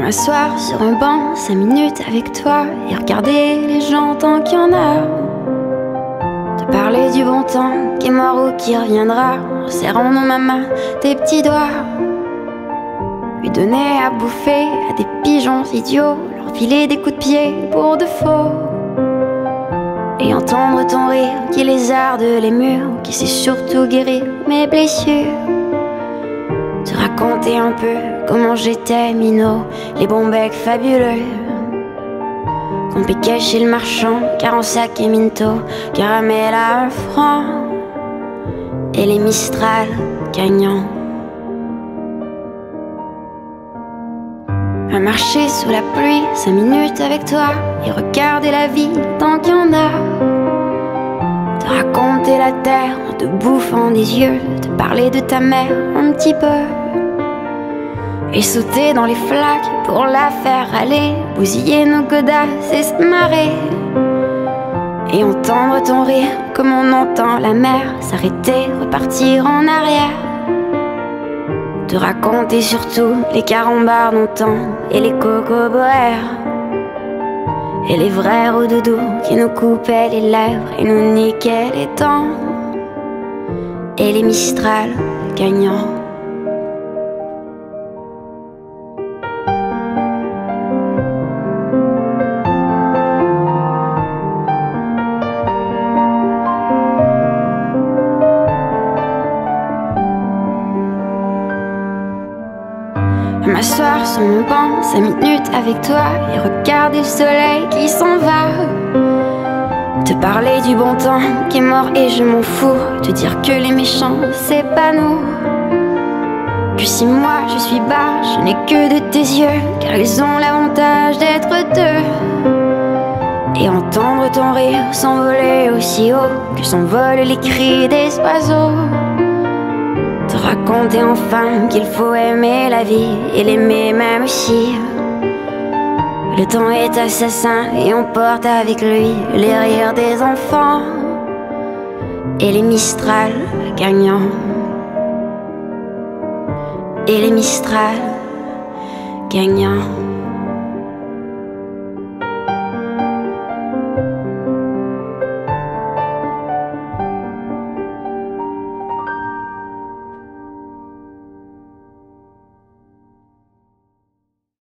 M'asseoir sur un banc 5 minutes avec toi et regarder les gens tant qu'il y en a. Te parler du bon temps qui est mort ou qui reviendra, en serrant dans ma main tes petits doigts. Lui donner à bouffer à des pigeons idiots, leur filer des coups de pied pour de faux. Et entendre ton rire qui lézarde les murs, qui sait surtout guérir mes blessures. Te raconter un peu comment j'étais minot, les bons becs fabuleux qu'on piquait chez le marchand, 40 sacs et minto, caramel à 1 franc, et les Mistral gagnants. À marcher sous la pluie 5 minutes avec toi et regarder la vie tant qu'il y en a. Te raconter la terre en te bouffant des yeux, te parler de ta mère un petit peu. Et sauter dans les flaques pour la faire aller, bousiller nos godasses et se marrer. Et entendre ton rire comme on entend la mer, s'arrêter, repartir en arrière. Te raconter surtout les carambars d'antan et les cocoboères, et les vrais doudous qui nous coupaient les lèvres et nous niquaient les dents, et les Mistral gagnants. M'asseoir sur mon banc 5 minutes avec toi et regarder le soleil qui s'en va. Te parler du bon temps qui est mort et je m'en fous. Te dire que les méchants c'est pas nous. Que si moi je suis bas, je n'ai que de tes yeux, car ils ont l'avantage d'être deux. Et entendre ton rire s'envoler aussi haut que s'envolent les cris des oiseaux. Te raconter enfin qu'il faut aimer la vie et l'aimer même aussi. Le temps est assassin et on porte avec lui les rires des enfants et les Mistral gagnants. Et les Mistral gagnants.